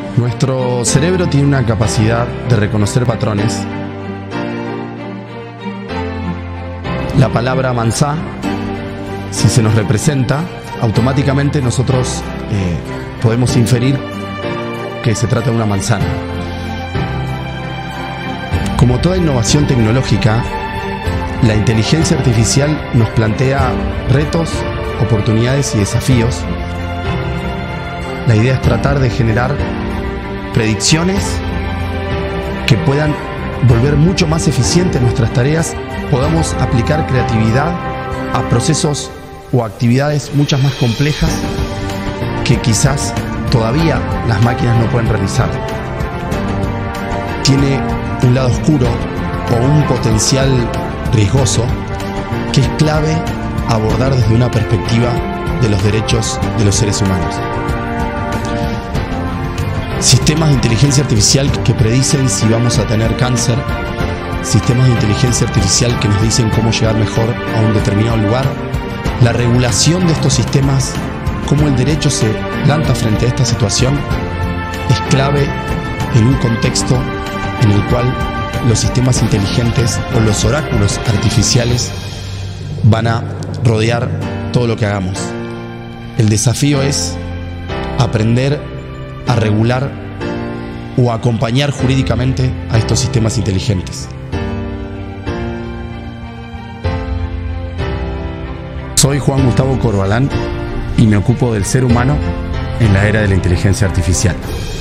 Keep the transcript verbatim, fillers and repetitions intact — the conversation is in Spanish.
Nuestro cerebro tiene una capacidad de reconocer patrones. La palabra manzá, si se nos representa, automáticamente nosotros eh, podemos inferir que se trata de una manzana. Como toda innovación tecnológica, la inteligencia artificial nos plantea retos, oportunidades y desafíos. La idea es tratar de generar predicciones que puedan volver mucho más eficientes nuestras tareas, podamos aplicar creatividad a procesos o actividades muchas más complejas que quizás todavía las máquinas no pueden realizar. Tiene un lado oscuro o un potencial riesgoso que es clave abordar desde una perspectiva de los derechos de los seres humanos. Sistemas de inteligencia artificial que predicen si vamos a tener cáncer, sistemas de inteligencia artificial que nos dicen cómo llegar mejor a un determinado lugar. La regulación de estos sistemas, cómo el derecho se planta frente a esta situación, es clave en un contexto en el cual los sistemas inteligentes o los oráculos artificiales van a rodear todo lo que hagamos. El desafío es aprender a regular o a acompañar jurídicamente a estos sistemas inteligentes. Soy Juan Gustavo Corvalan y me ocupo del ser humano en la era de la inteligencia artificial.